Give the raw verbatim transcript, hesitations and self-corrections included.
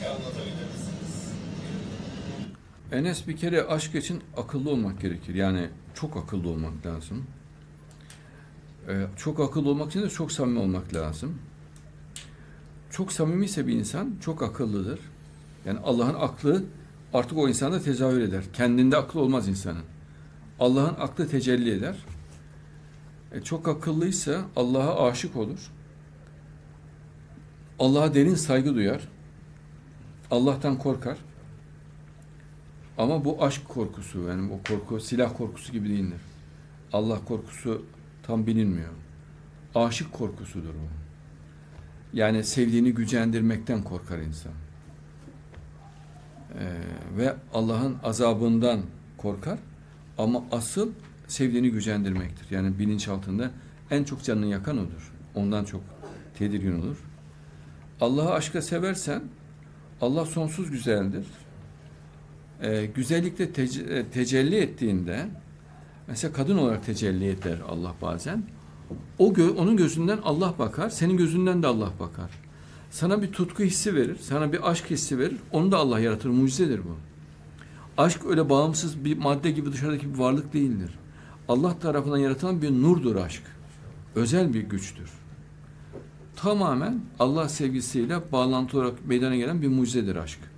aşkı anlatabilir misiniz? Enes, bir kere aşk için akıllı olmak gerekir. Yani çok akıllı olmak lazım. Ee, çok akıllı olmak için de çok samimi olmak lazım. Çok samimi ise bir insan çok akıllıdır. Yani Allah'ın aklı artık o insanda tezahür eder. Kendinde aklı olmaz insanın. Allah'ın aklı tecelli eder. E, çok akıllıysa Allah'a aşık olur. Allah'a derin saygı duyar. Allah'tan korkar. Ama bu aşk korkusu, yani o korku silah korkusu gibi değildir. Allah korkusu tam bilinmiyor. Aşık korkusudur o. Yani sevdiğini gücendirmekten korkar insan. Ee, ve Allah'ın azabından korkar. Ama asıl sevdiğini gücendirmektir. Yani bilinçaltında en çok canını yakan odur. Ondan çok tedirgin olur. Allah'ı aşka seversen Allah sonsuz güzeldir. Ee, güzellikle tec- tecelli ettiğinde, mesela kadın olarak tecelli eder Allah bazen. O gö- onun gözünden Allah bakar, senin gözünden de Allah bakar. Sana bir tutku hissi verir, sana bir aşk hissi verir. Onu da Allah yaratır, mucizedir bu. Aşk öyle bağımsız bir madde gibi dışarıdaki bir varlık değildir. Allah tarafından yaratılan bir nurdur aşk. Özel bir güçtür. Tamamen Allah sevgisiyle bağlantı olarak meydana gelen bir mucizedir aşk.